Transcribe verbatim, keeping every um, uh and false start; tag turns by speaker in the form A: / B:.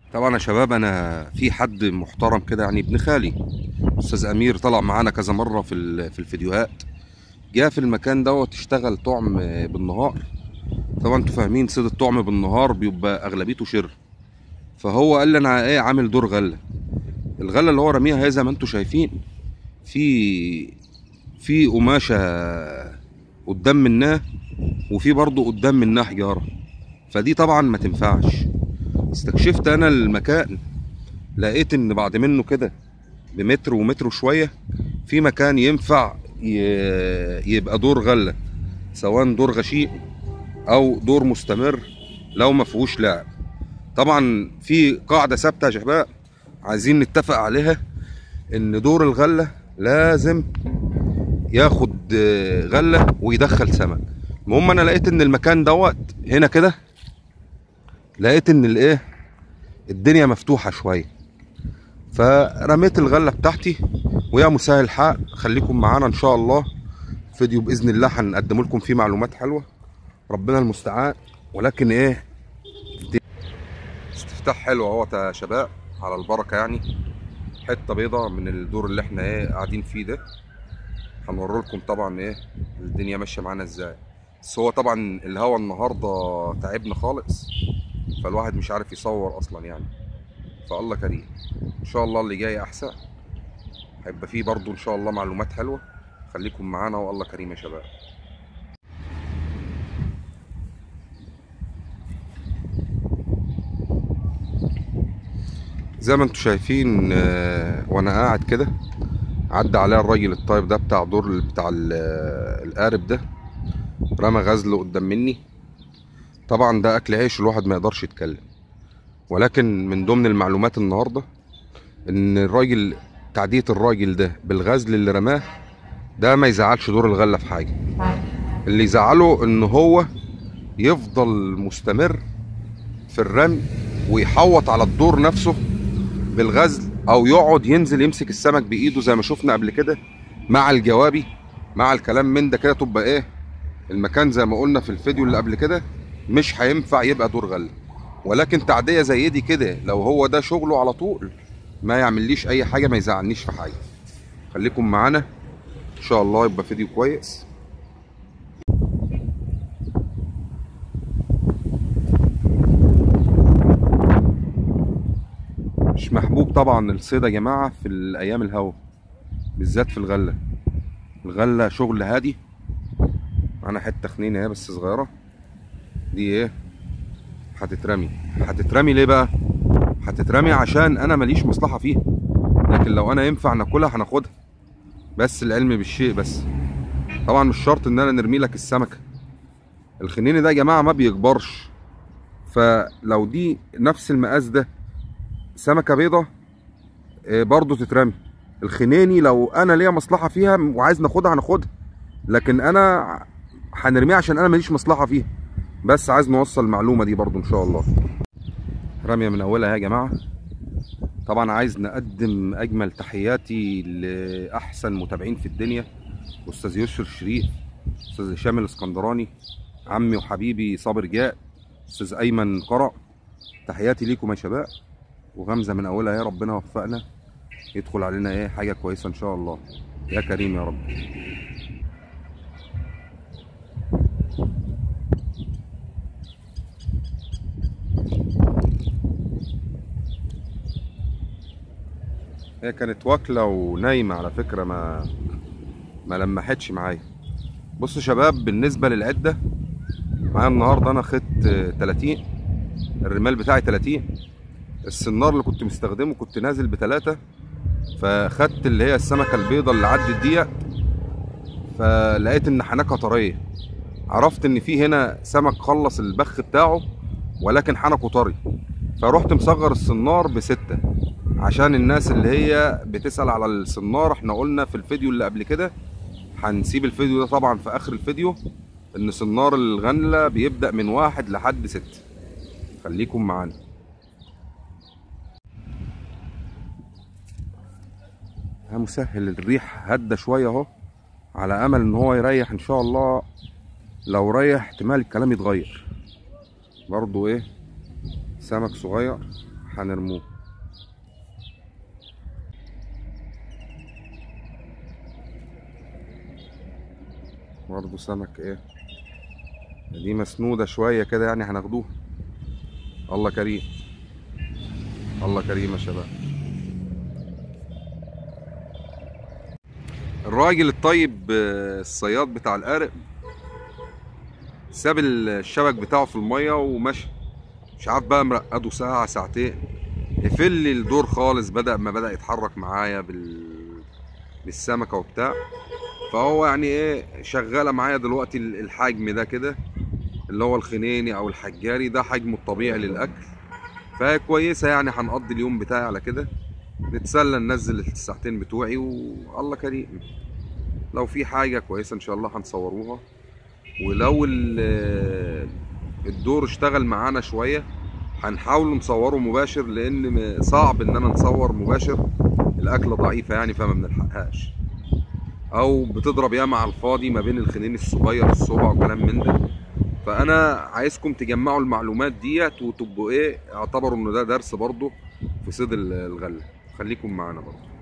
A: طبعا يا شباب، انا في حد محترم كده يعني ابن خالي استاذ امير طلع معانا كذا مره في ال- في الفيديوهات. جه في المكان دوت اشتغل طعم بالنهار. طبعا انتوا فاهمين صيد الطعم بالنهار بيبقى اغلبيته شر. فهو قال لي انا ايه عامل دور غله. الغله اللي هو راميها هي زي ما انتوا شايفين، في في قماشه قدام منها، وفي برضه قدام منها حجاره. فدي طبعا ما تنفعش. استكشفت انا المكان، لقيت ان بعد منه كده بمتر ومتر وشويه في مكان ينفع ي- يبقى دور غله، سواء دور غشيء او دور مستمر لو ما فيهوش لعب. طبعا في قاعده ثابته يا شباب عايزين نتفق عليها، ان دور الغله لازم ياخد آه، غله ويدخل سمك. المهم انا لقيت ان المكان دوت هنا كده، لقيت ان الايه الدنيا مفتوحه شويه، فرميت الغله بتاعتي. ويا مسهل الحال خليكم معانا ان شاء الله، فيديو باذن الله هنقدم لكم فيه معلومات حلوه، ربنا المستعان. ولكن ايه، استفتاح حلو اهوت يا شباب، على البركه يعني. حته بيضه من الدور اللي احنا ايه قاعدين فيه ده. هنوري لكم طبعا ايه الدنيا ماشيه معانا ازاي. بس هو طبعا الهوا النهارده تعبنا خالص، فالواحد مش عارف يصور اصلا يعني. فالله كريم، ان شاء الله اللي جاي احسن، هيبقى فيه برضو ان شاء الله معلومات حلوه. خليكم معانا والله كريم يا شباب. زي ما انتم شايفين آه، وانا قاعد كده عدى عليا الراجل الطيب ده بتاع دور بتاع ال- آه، القارب ده، رمى غزله قدام مني. طبعا ده اكل عيش، الواحد ما يقدرش يتكلم. ولكن من ضمن المعلومات النهارده ان الراجل، تعدية الراجل ده بالغزل اللي رماه ده ما يزعلش دور الغله في حاجه. اللي يزعله ان هو يفضل مستمر في الرمي ويحوط على الدور نفسه بالغزل، او يقعد ينزل يمسك السمك بايده زي ما شفنا قبل كده مع الجوابي مع الكلام من ده كده. تبقى ايه المكان زي ما قلنا في الفيديو اللي قبل كده، مش هينفع يبقى دور غله. ولكن تعديه زي دي كده لو هو ده شغله على طول، ما يعمليش اي حاجه، ما يزعلنيش في حاجه. خليكم معانا ان شاء الله يبقى فيديو كويس. مش محبوب طبعا الصيد يا جماعه في الايام الهوا، بالذات في الغله. الغله شغل هادي. انا حته خنينه اهي بس صغيره، دي ايه هتترمي. هتترمي ليه بقى؟ هتترمي عشان انا ماليش مصلحه فيها، لكن لو انا ينفع ناكلها هناخدها. بس العلم بالشيء بس. طبعا مش شرط ان انا نرمي لك السمكه. الخنيني ده يا جماعه ما بيكبرش، فلو دي نفس المقاس ده سمكه بيضه آه، برضو تترمي. الخنيني لو انا ليا مصلحه فيها وعايز ناخدها هناخدها، لكن انا هنرميها عشان انا ماليش مصلحه فيها. بس عايز نوصل المعلومه دي برضو ان شاء الله. رميه من اولها يا جماعه. طبعا عايز نقدم اجمل تحياتي لاحسن متابعين في الدنيا، استاذ يسر الشريف، استاذ هشام الاسكندراني، عمي وحبيبي صابر جاء، استاذ ايمن قرع. تحياتي ليكم يا شباب. وغمزه من اولها يا ربنا وفقنا يدخل علينا ايه حاجه كويسه ان شاء الله، يا كريم يا رب. هي كانت واكله ونايمه على فكره، ما ما لمحتش معايا. بصوا يا شباب، بالنسبه للعده معايا النهارده انا خدت تلاتين، الرمال بتاعي تلاتين. السنار اللي كنت مستخدمه كنت نازل بتلاتة، فخدت اللي هي السمكه البيضه اللي عدت ديت. فلقيت ان حنكها طريه، عرفت ان في هنا سمك خلص البخ بتاعه ولكن حنكه طري. فروحت مصغر السنار بستة. عشان الناس اللي هي بتسأل على السنار، احنا قلنا في الفيديو اللي قبل كده، هنسيب الفيديو ده طبعا في اخر الفيديو، ان سنار الغنلة بيبدأ من واحد لحد ستة. خليكم معانا. ها مسهل، الريح هدى شوية اهو، على امل ان هو يريح ان شاء الله. لو ريح احتمال الكلام يتغير. برضو ايه، سمك صغير هنرموه. برضه سمك ايه، دي مسنودة شوية كده يعني هناخدوها. الله كريم، الله كريم يا شباب. الراجل الطيب آه، الصياد بتاع القارق ساب الشبك بتاعه في المية ومشى. مش عارف بقى مرقده ساعة ساعتين، قفل لي الدور خالص. بدأ ما بدأ يتحرك معايا بال... بالسمكة وبتاع. فهو يعني ايه، شغالة معايا دلوقتي الحجم ده كده، اللي هو الخنيني او الحجاري ده حجمه الطبيعي للأكل. فهي كويسة يعني، هنقضي اليوم بتاعي على كده، نتسلى ننزل الساعتين بتوعي والله كريم. لو في حاجة كويسة ان شاء الله هنصوروها. ولو ال- الدور اشتغل معانا شوية هنحاول نصوره مباشر، لان صعب ان انا نصور مباشر، الاكلة ضعيفة يعني فما بنلحقهاش، او بتضرب ياما على الفاضي ما بين الخنين الصغير الصبع وكلام من ده. فانا عايزكم تجمعوا المعلومات ديت وتبقوا ايه، اعتبروا ان ده درس برضه في صيد الغلة. خليكم معانا برضه.